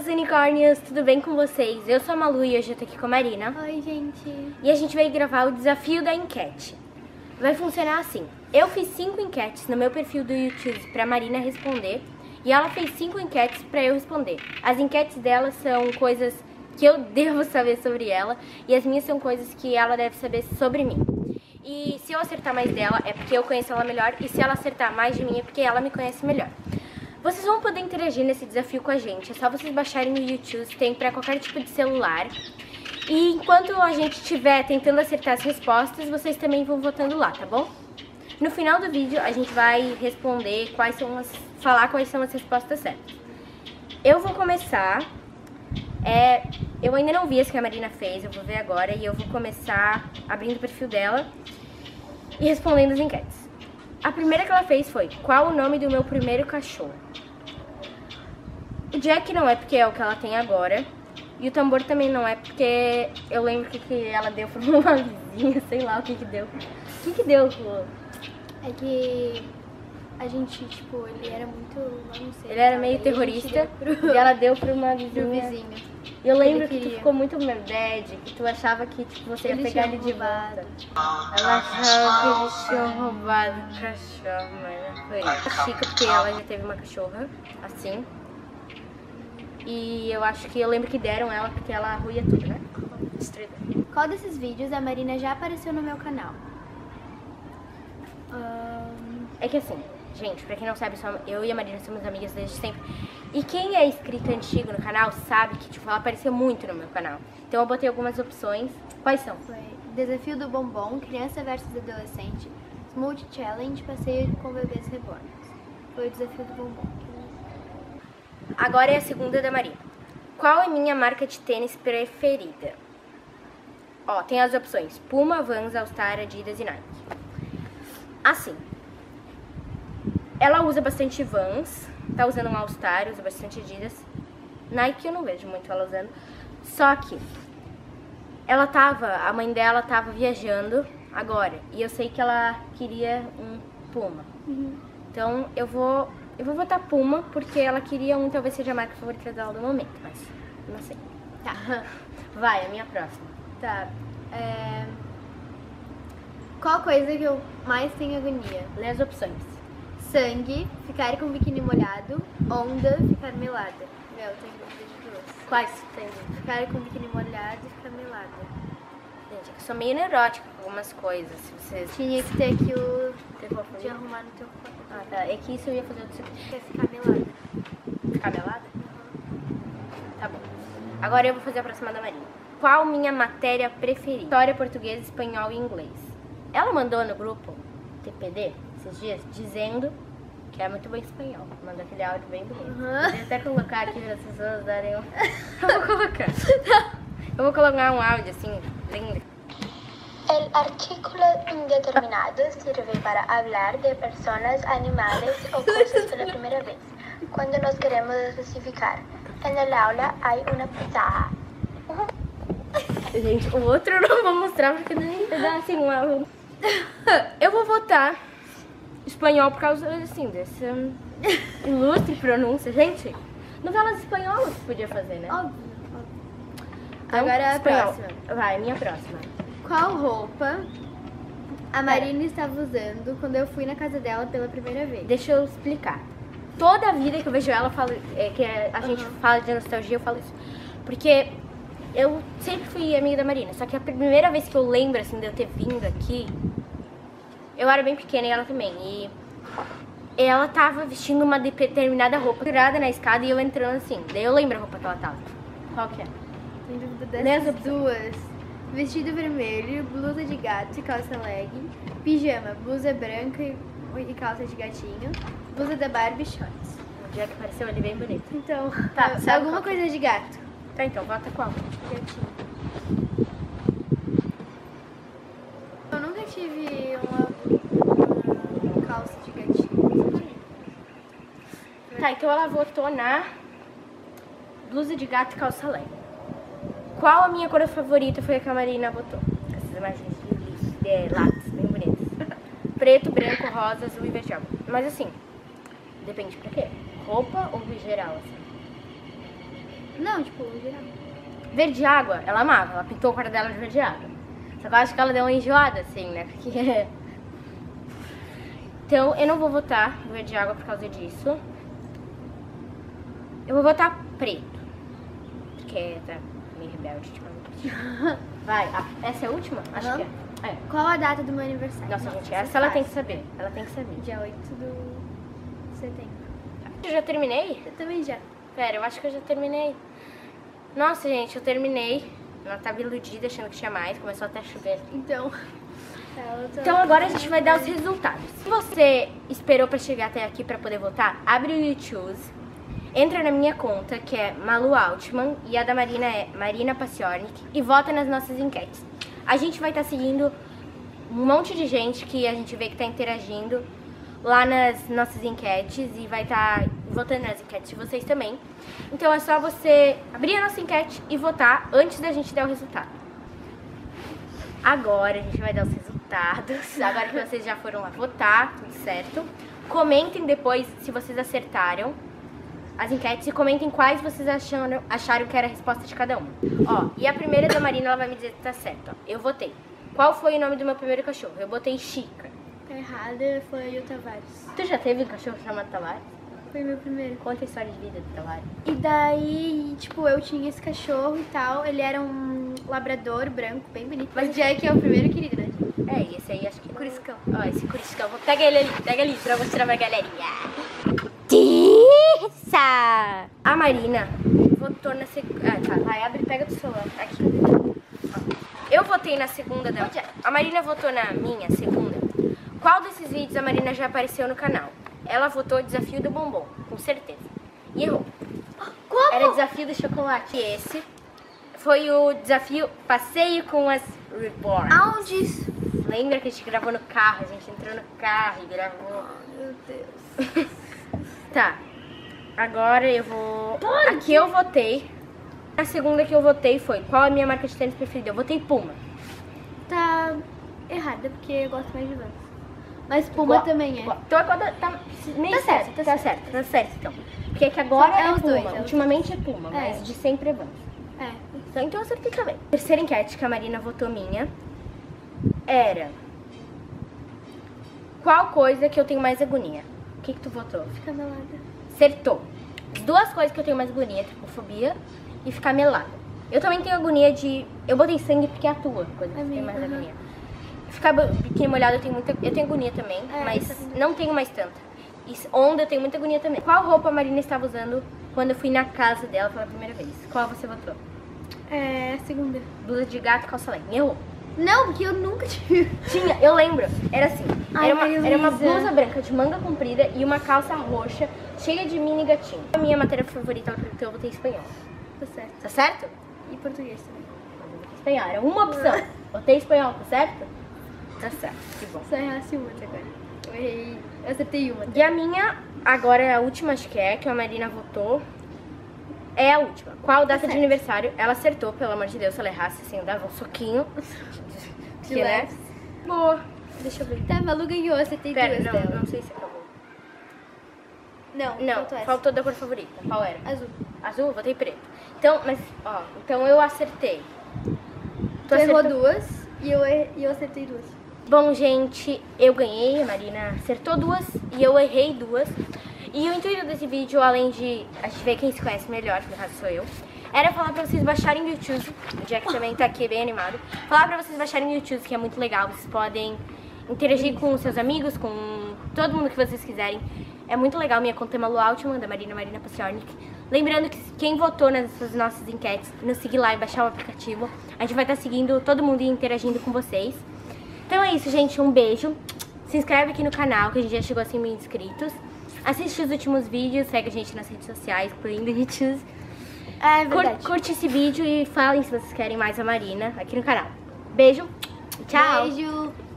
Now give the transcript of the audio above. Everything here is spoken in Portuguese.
meus unicórnios, tudo bem com vocês? Eu sou a Malu e hoje eu tô aqui com a Marina. Oi, gente. E a gente vai gravar o desafio da enquete. Vai funcionar assim. Eu fiz 5 enquetes no meu perfil do YouTube pra Marina responder. E ela fez 5 enquetes pra eu responder. As enquetes dela são coisas que eu devo saber sobre ela. E as minhas são coisas que ela deve saber sobre mim. E se eu acertar mais dela é porque eu conheço ela melhor. E se ela acertar mais de mim é porque ela me conhece melhor. Vocês vão poder interagir nesse desafio com a gente. É só vocês baixarem o YouTube, tem pra qualquer tipo de celular. E enquanto a gente estiver tentando acertar as respostas, vocês também vão votando lá, tá bom? No final do vídeo a gente vai responder falar quais são as respostas certas. Eu vou começar. Eu ainda não vi as que a Marina fez, eu vou ver agora. E eu vou começar abrindo o perfil dela e respondendo as enquetes. A primeira que ela fez foi: qual o nome do meu primeiro cachorro? O Jack não é porque é o que ela tem agora. E o tambor também não é porque eu lembro que ela deu pra uma vizinha, sei lá o que deu. O que deu, Lu? É que a gente, tipo, ele era muito, não sei. Ele era meio terrorista e ela deu pra uma vizinha. E eu lembro que tu ficou muito bad, que tu achava que tipo, você ia pegar ele de volta. Ela achava que eles tinham roubado o cachorro, mas não foi. A Chica, porque ela já teve uma cachorra, assim. E eu acho que eu lembro que deram ela porque ela arruia tudo, né? Destruída. Qual desses vídeos a Marina já apareceu no meu canal? É que assim, gente, pra quem não sabe, eu e a Marina somos amigas desde sempre. E quem é inscrito antigo no canal sabe que tipo, ela apareceu muito no meu canal. Então eu botei algumas opções. Quais são? Foi Desafio do Bombom, Criança versus Adolescente, Smoothie Challenge, Passeio com Bebês Reborns. Foi o Desafio do Bombom. Agora é a segunda da Marina. Qual é minha marca de tênis preferida? Ó, tem as opções: Puma, Vans, All Star, Adidas e Nike. Assim, ela usa bastante Vans, tá usando um All Star, usa bastante Adidas. Nike eu não vejo muito ela usando. Só que a mãe dela tava viajando agora. E eu sei que ela queria um Puma. Então eu vou votar Puma, porque ela queria um, talvez seja a marca favorita dela do momento, mas não sei. Tá. Vai, a minha próxima. Tá. Qual coisa que eu mais tenho agonia? Lê as opções. Sangue, ficar com o biquíni molhado, onda, ficar melada. Meu, eu tenho dúvida de duas. Quais tem? Ficar com o biquíni molhado e ficar melada. Gente, eu sou meio neurótica com algumas coisas. Se vocês Tinha que ter aqui o de de arrumar no teu quarto. Ah, tá. É que isso eu ia fazer outro. Quer ficar melada. Ficar melada? Tá bom. Agora eu vou fazer a próxima da Marina. Qual minha matéria preferida? História, português, espanhol e inglês. Ela mandou no grupo TPD esses dias dizendo que é muito bom espanhol. Mandou aquele áudio bem bonito. Vou até colocar aqui para as pessoas darem um... Eu vou colocar. Eu vou colocar um áudio assim, lindo. El artículo indeterminado sirve para hablar de personas, animales o cosas pela primeira vez, quando nos queremos especificar. En el aula hay una pizarra. Gente, o outro eu não vou mostrar porque nem dá assim uma... Eu vou votar espanhol por causa, assim, dessa ilustre pronúncia. Gente, novelas espanholas podia fazer, né? Óbvio. Então, Agora a espanhol. próxima. Vai, minha próxima. Qual roupa a Marina estava usando quando eu fui na casa dela pela primeira vez? Deixa eu explicar. Toda a vida que eu vejo ela, que a gente fala de nostalgia, eu falo isso. Porque eu sempre fui amiga da Marina, só que a primeira vez que eu lembro, assim, de eu ter vindo aqui, eu era bem pequena e ela também. E ela tava vestindo uma determinada roupa, virada na escada e eu entrando assim. Daí eu lembro a roupa que ela tava. Qual que é? Tem dúvida Nessas dessas duas. Vestido vermelho, blusa de gato e calça leg. Pijama, blusa branca e calça de gatinho. Blusa da Barbie e shorts. O dia que apareceu ele bem bonito. Então, Tá, sabe alguma qual que é? coisa de gato. Tá, então, vota qual? Gatinho. Eu nunca tive uma calça de gatinho. Tá, então ela votou na blusa de gato e calça leg. Qual a minha cor favorita foi a que a Marina votou? Essas imagens de lápis, bem bonitas. Preto, branco, rosa, azul e verde água. Mas assim, depende pra quê? Roupa ou em geral, assim? Não, tipo, geral. Verde água, ela amava. Ela pintou o quarto dela de verde água. Só que eu acho que ela deu uma enjoada, assim, né? Porque... Então, eu não vou votar verde água por causa disso. Eu vou votar preto. Porque tá meio rebelde ultimamente. Vai, essa é a última? Acho que é. Qual a data do meu aniversário? Nossa, gente, essa ela tem que saber. Ela tem que saber. Dia 8 de setembro. Eu já terminei? Eu também já. Pera, eu acho que eu já terminei. Nossa, gente, eu terminei. Ela tava iludida, achando que tinha mais. Começou até a chover. Então... Então agora a gente vai dar os resultados. Se você esperou pra chegar até aqui pra poder votar, abre o YouTube, entra na minha conta, que é Malu Altman, e a da Marina é Marina Paciornik, e vota nas nossas enquetes. A gente vai estar seguindo um monte de gente que a gente vê que tá interagindo lá nas nossas enquetes e vai estar votando nas enquetes de vocês também. Então é só você abrir a nossa enquete e votar antes da gente dar o resultado. Agora a gente vai dar os resultados. Agora que vocês já foram lá votar, tudo certo. Comentem depois se vocês acertaram as enquetes e comentem quais vocês acharam que era a resposta de cada um. Ó, e a primeira da Marina, ela vai me dizer que tá certo. Ó. Eu votei. Qual foi o nome do meu primeiro cachorro? Eu botei Chica. Tá errada, foi o Tavares. Tu já teve um cachorro chamado Tavares? Foi meu primeiro. Conta a história de vida do Tavares. E daí, tipo, eu tinha esse cachorro e tal. Ele era um labrador branco, bem bonito. Mas o Jack é o primeiro querido, né? É, e esse aí acho que... Curiscão. Ó, esse curiscão. Pega ele ali pra mostrar pra galerinha. A Marina votou na segunda... Ah, tá. Vai, abre e pega do celular. Aqui. Ó. Eu votei na segunda da... A Marina votou na minha segunda. Qual desses vídeos a Marina já apareceu no canal? Ela votou Desafio do Bombom, com certeza. E errou. Como? Era Desafio do Chocolate. E esse foi o desafio Passeio com as Reborn. Aonde isso? Lembra que a gente gravou no carro? A gente entrou no carro e gravou. Meu Deus. Tá. Agora eu vou... Aqui eu votei. A segunda que eu votei foi qual a minha marca de tênis preferida? Eu votei Puma. Tá errada, porque eu gosto mais de Vans. Mas Puma também é. Então agora tá meio Tá certo, certo. Tá certo, tá certo então. Porque é que agora É é os Puma. dois, é os Ultimamente é Puma, É. mas de sempre é Vans. É. Então eu acertei também. Terceira enquete que a Marina votou minha era qual coisa que eu tenho mais agonia? O que tu votou? Fica melada. Acertou. As duas coisas que eu tenho mais agonia, tripofobia e ficar melada. Eu também tenho agonia de... Eu botei sangue porque é a tua coisa que eu tenho mais agonia. Ficar biquíni molhado eu tenho agonia também, mas não tenho mais tanta. E onda eu tenho muita agonia também. Qual roupa a Marina estava usando quando eu fui na casa dela pela primeira vez? Qual você votou? É, segunda. Blusa de gato e calça legging. Errou. Não, porque eu nunca tive. Tinha, eu lembro. Era assim. Ai, Era uma Luísa. blusa branca de manga comprida e uma calça roxa cheia de mini gatinho. A minha matéria favorita, então eu votei espanhol. Tá certo. Tá certo? E português também. Espanhol. Era uma opção. Botei espanhol, tá certo? Tá certo. Que bom. Só errasse uma até agora. Eu errei. Eu acertei uma. E a minha, agora é a última, acho que a Marina votou. É a última. Qual data de aniversário? Ela acertou, pelo amor de Deus, se ela errasse assim, eu dava um soquinho. De Que, né? leves. Boa. Deixa eu ver. Tá, Malu ganhou, acertei Pera, duas dela. não sei se acabou. Não, faltou essa. Faltou da cor favorita. Qual era? Azul. Azul? Votei preto. Então, mas, ó, então eu acertei. Tu errou acertou? duas e eu acertei duas. Bom, gente, eu ganhei, a Marina acertou duas e eu errei duas. E o intuito desse vídeo, além de a gente ver quem se conhece melhor, que no caso sou eu, era falar pra vocês baixarem o YouTube. O Jack também tá aqui bem animado. Falar pra vocês baixarem o YouTube, que é muito legal. Vocês podem interagir com seus amigos, com todo mundo que vocês quiserem. É muito legal. Minha conta é Malu Altman, da Marina Paciornik. Lembrando que quem votou nas nossas enquetes, nos seguir lá e baixar o aplicativo. A gente vai estar seguindo todo mundo e interagindo com vocês. Então é isso, gente. Um beijo. Se inscreve aqui no canal, que a gente já chegou a 100 mil inscritos. Assiste os últimos vídeos, segue a gente nas redes sociais, incluindo YouTube. É verdade. Curte esse vídeo e falem se vocês querem mais a Marina aqui no canal. Beijo, tchau! Beijo.